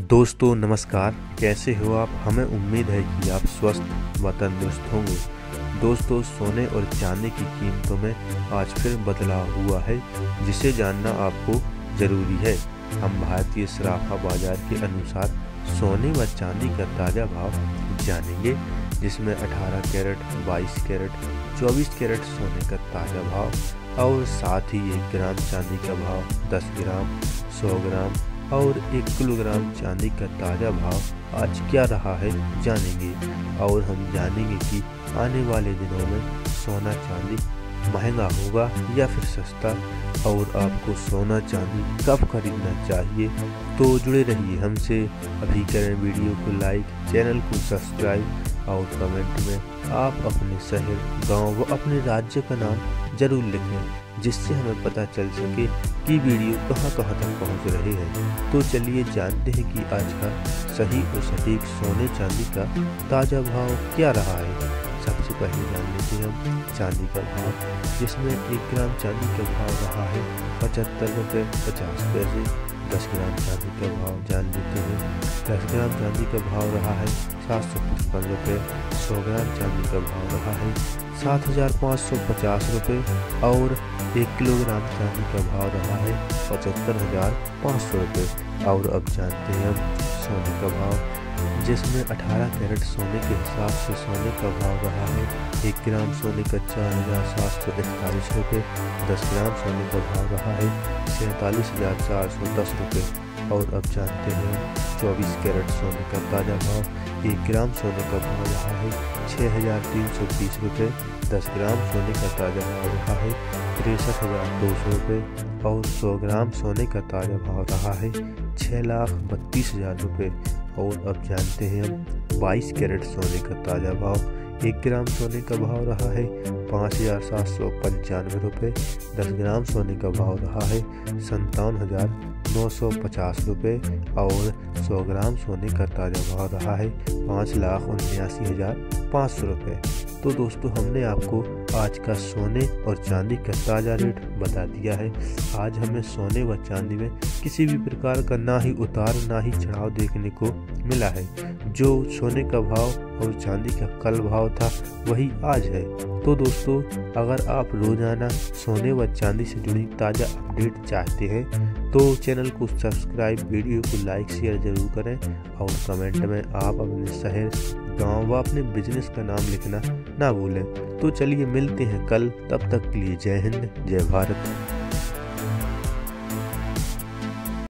दोस्तों नमस्कार, कैसे हो आप। हमें उम्मीद है कि आप स्वस्थ व तंदुरुस्त होंगे। दोस्तों, सोने और चांदी की कीमतों में आज फिर बदलाव हुआ है, जिसे जानना आपको ज़रूरी है। हम भारतीय सराफा बाजार के अनुसार सोने व चांदी का ताज़ा भाव जानेंगे, जिसमें 18 कैरेट, 22 कैरेट, 24 कैरेट सोने का ताज़ा भाव और साथ ही 1 ग्राम चांदी का भाव, 10 ग्राम, 100 ग्राम और 1 किलोग्राम चांदी का ताज़ा भाव आज क्या रहा है जानेंगे। और हम जानेंगे कि आने वाले दिनों में सोना चांदी महंगा होगा या फिर सस्ता, और आपको सोना चांदी कब खरीदना चाहिए। तो जुड़े रहिए हमसे। अभी करें वीडियो को लाइक, चैनल को सब्सक्राइब और कमेंट में आप अपने शहर, गांव व अपने राज्य का नाम जरूर लिखें, जिससे हमें पता चल सके कि वीडियो कहां कहां तक पहुंच रहे हैं। तो चलिए जानते हैं कि आज का सही और सटीक सोने चांदी का ताज़ा भाव क्या रहा है। सबसे पहले जान लेते हैं हम चांदी का भाव, जिसमें 1 ग्राम चांदी का भाव रहा है 75 रुपये 50 पैसे। 10 ग्राम चांदी का भाव जान लेते हैं। 10 ग्राम चांदी का भाव रहा है 755 रुपये। 100 ग्राम चांदी का भाव रहा है 7,550 रुपये और 1 किलोग्राम चांदी का भाव रहा है 75,500 रुपये। और अब जानते हैं हम सोने का भाव, जिसमें 18 कैरेट सोने के हिसाब से सोने का भाव रहा है 1 ग्राम सोने का 4,741 रुपये। 10 ग्राम सोने का भाव रहा है 47,410 रुपये। और अब जानते हैं 24 कैरेट सोने का ताज़ा भाव। 1 ग्राम सोने का भाव रहा है 6,330 रुपये। 10 ग्राम सोने का ताज़ा भाव रहा है 63,200 रुपये और 100 ग्राम सोने का ताज़ा भाव रहा है 6,32,000 रुपये। और अब जानते हैं हम 22 कैरेट सोने का ताज़ा भाव। 1 ग्राम सोने का भाव रहा है 5,795 रुपये। 10 ग्राम सोने का भाव रहा है 57,950 रुपये और 100 ग्राम सोने का ताज़ा भाव रहा है 5,79,500 रुपये। तो दोस्तों, हमने आपको आज का सोने और चांदी का ताज़ा रेट बता दिया है। आज हमें सोने व चांदी में किसी भी प्रकार का ना ही उतार ना ही चढ़ाव देखने को मिला है। जो सोने का भाव और चांदी का कल भाव था वही आज है। तो दोस्तों, अगर आप रोजाना सोने व चांदी से जुड़ी ताज़ा अपडेट चाहते हैं तो चैनल को सब्सक्राइब, वीडियो को लाइक शेयर जरूर करें और कमेंट में आप अपने शहर, गांव व अपने बिजनेस का नाम लिखना ना भूलें। तो चलिए मिलते हैं कल, तब तक के लिए जय हिंद, जय भारत।